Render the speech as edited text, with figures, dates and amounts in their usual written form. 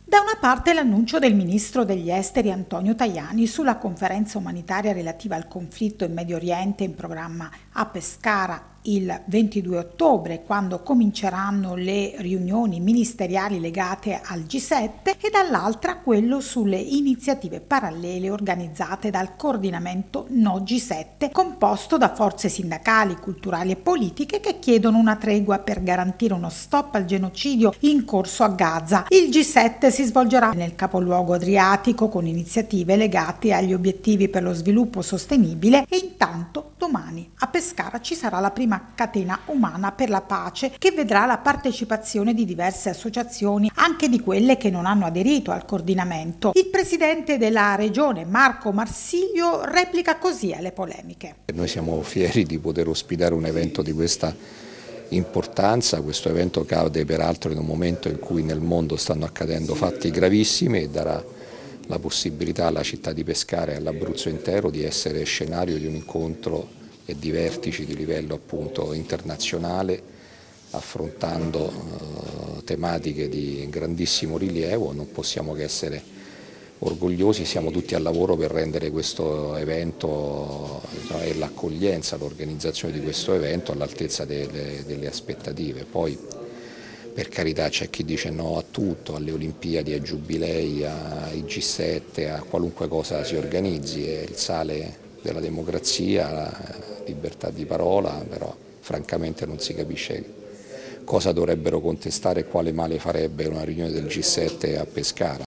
Da una parte l'annuncio del ministro degli esteri Antonio Tajani sulla conferenza umanitaria relativa al conflitto in Medio Oriente in programma a Pescara il 22 ottobre, quando cominceranno le riunioni ministeriali legate al G7, e dall'altra quello sulle iniziative parallele organizzate dal coordinamento No G7, composto da forze sindacali, culturali e politiche che chiedono una tregua per garantire uno stop al genocidio in corso a Gaza. Il G7 si svolgerà nel capoluogo adriatico con iniziative legate agli obiettivi per lo sviluppo sostenibile e intanto domani a Pescara ci sarà la prima catena umana per la pace che vedrà la partecipazione di diverse associazioni, anche di quelle che non hanno aderito al coordinamento. Il presidente della regione Marco Marsiglio replica così alle polemiche. Noi siamo fieri di poter ospitare un evento di questa importanza. Questo evento cade peraltro in un momento in cui nel mondo stanno accadendo fatti gravissimi e darà la possibilità alla città di Pescara e all'Abruzzo intero di essere scenario di un incontro e di vertici di livello appunto internazionale, affrontando tematiche di grandissimo rilievo. Non possiamo che essere orgogliosi, siamo tutti al lavoro per rendere questo evento e l'accoglienza, l'organizzazione di questo evento all'altezza delle aspettative. Poi per carità c'è chi dice no a tutto, alle Olimpiadi, ai giubilei, ai G7, a qualunque cosa si organizzi, è il sale della democrazia, la libertà di parola, però francamente non si capisce cosa dovrebbero contestare e quale male farebbe una riunione del G7 a Pescara.